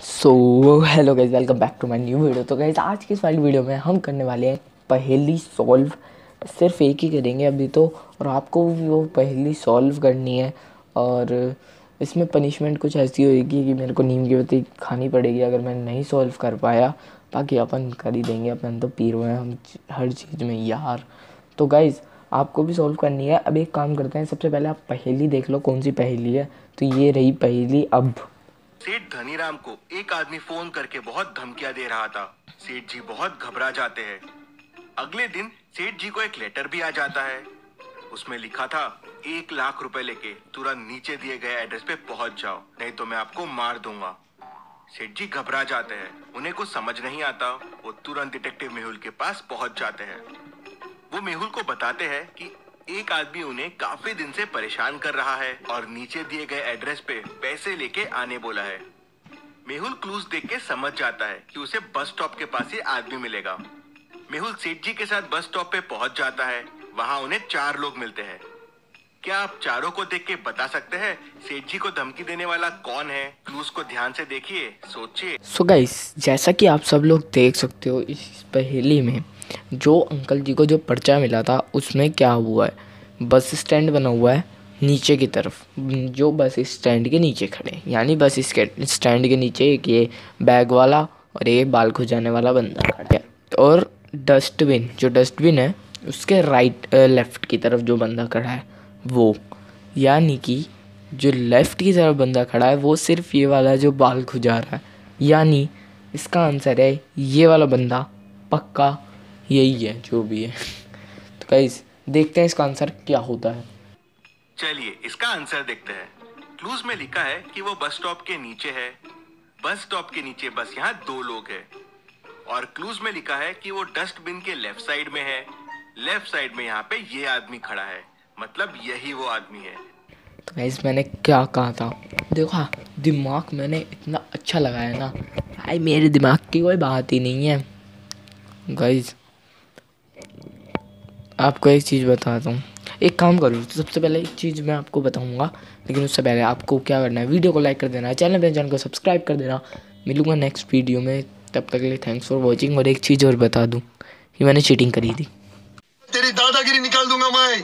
So hello guys, welcome back to my new video. तो guys आज की इस वाली वीडियो में हम करने वाले हैं पहेली सॉल्व। सिर्फ एक ही करेंगे अभी तो, और आपको भी वो पहेली सॉल्व करनी है। और इसमें पनिशमेंट कुछ ऐसी होगी कि मेरे को नीम की बत्ती खानी पड़ेगी अगर मैं नहीं सॉल्व कर पाया। बाकी अपन कर ही देंगे, अपन तो पीरो हैं हम हर चीज़ में यार। तो गाइज़ आपको भी सॉल्व करनी है। अब एक काम करते हैं, सबसे पहले आप पहेली देख लो कौन सी पहेली है। तो ये रही पहेली। अब सेठ धनीराम को एक आदमी फोन करके बहुत धमकियां दे रहा था। सेठ जी बहुत घबरा जाते हैं। अगले दिन सेठ जी को एक लेटर भी आ जाता है। उसमें लिखा था, 1 लाख रुपए लेके तुरंत नीचे दिए गए एड्रेस पे पहुंच जाओ, नहीं तो मैं आपको मार दूंगा। सेठ जी घबरा जाते हैं, उन्हें कुछ समझ नहीं आता। वो तुरंत डिटेक्टिव मेहुल के पास पहुंच जाते हैं। वो मेहुल को बताते हैं कि एक आदमी उन्हें काफी दिन से परेशान कर रहा है और नीचे दिए गए एड्रेस पे पैसे लेके आने बोला है। मेहुल क्लूज देख के समझ जाता है कि उसे बस स्टॉप के पास ही आदमी मिलेगा। मेहुल सेठ जी के साथ बस स्टॉप पे पहुंच जाता है। वहां उन्हें 4 लोग मिलते हैं। क्या आप चारों को देख के बता सकते हैं सेठ जी को धमकी देने वाला कौन है? क्लूज को ध्यान से देखिए, सोचिए। सो गाइस, जैसा कि आप सब लोग देख सकते हो इस पहेली में जो अंकल जी को जो पर्चा मिला था उसमें क्या हुआ है। बस स्टैंड बना हुआ है नीचे की तरफ, जो बस स्टैंड के नीचे खड़े हैं, यानी बस स्टैंड के नीचे एक ये बैग वाला और एक बाल खुजाने वाला बंदा खड़ा है। और डस्टबिन, जो डस्टबिन है उसके लेफ्ट की तरफ जो बंदा खड़ा है वो, यानी कि जो लेफ्ट की तरफ बंदा खड़ा है वो सिर्फ ये वाला जो बाल खुजा रहा है, यानी इसका आंसर है ये वाला बंदा। पक्का यही है जो भी है। तो गाइस देखते हैं इसका आंसर क्या होता है। चलिए इसका आंसर देखते हैं। क्लूज में लिखा है कि वो बस स्टॉप के नीचे है। बस स्टॉप के नीचे बस यहाँ 2 लोग हैं। और क्लूज में लिखा है कि वो डस्टबिन के लेफ्ट साइड में है। लेफ्ट साइड में यहाँ पे ये आदमी खड़ा है, मतलब यही वो आदमी है। तो गाइस मैंने क्या कहा था, देखा दिमाग मैंने इतना अच्छा लगाया ना भाई, मेरे दिमाग की कोई बात ही नहीं है। गाइस आपको एक चीज़ बताता हूँ, एक काम करो। सबसे पहले एक चीज़ मैं आपको बताऊँगा, लेकिन उससे पहले आपको क्या करना है, वीडियो को लाइक कर देना है, चैनल को सब्सक्राइब कर देना। मिलूँगा नेक्स्ट वीडियो में, तब तक के लिए थैंक्स फॉर वॉचिंग। और एक चीज़ और बता दूँ कि मैंने चीटिंग करी थी। तेरी दादागिरी निकाल दूंगा मैं।